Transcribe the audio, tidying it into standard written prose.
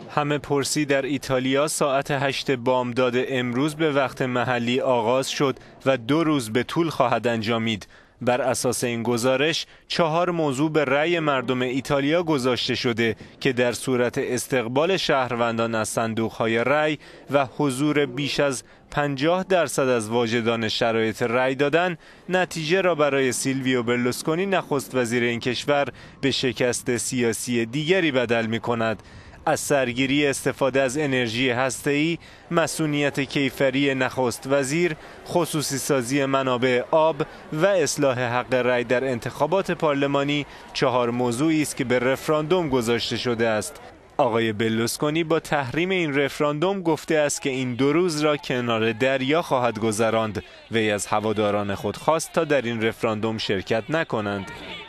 همه پرسی در ایتالیا ساعت 8 بامداد امروز به وقت محلی آغاز شد و 2 روز به طول خواهد انجامید. بر اساس این گزارش 4 موضوع به رأی مردم ایتالیا گذاشته شده که در صورت استقبال شهروندان از صندوق‌های رأی و حضور بیش از 50% از واجدان شرایط رأی دادن، نتیجه را برای سیلویو برلوسکونی نخست وزیر این کشور به شکست سیاسی دیگری بدل می‌کند. از سرگیری استفاده از انرژی هسته‌ای، مصونیت کیفری نخست وزیر، خصوصی سازی منابع آب و اصلاح حق رأی در انتخابات پارلمانی 4 موضوعی است که به رفراندوم گذاشته شده است. آقای برلوسکونی با تحریم این رفراندوم گفته است که این 2 روز را کنار دریا خواهد گذراند. وی از هواداران خود خواست تا در این رفراندوم شرکت نکنند.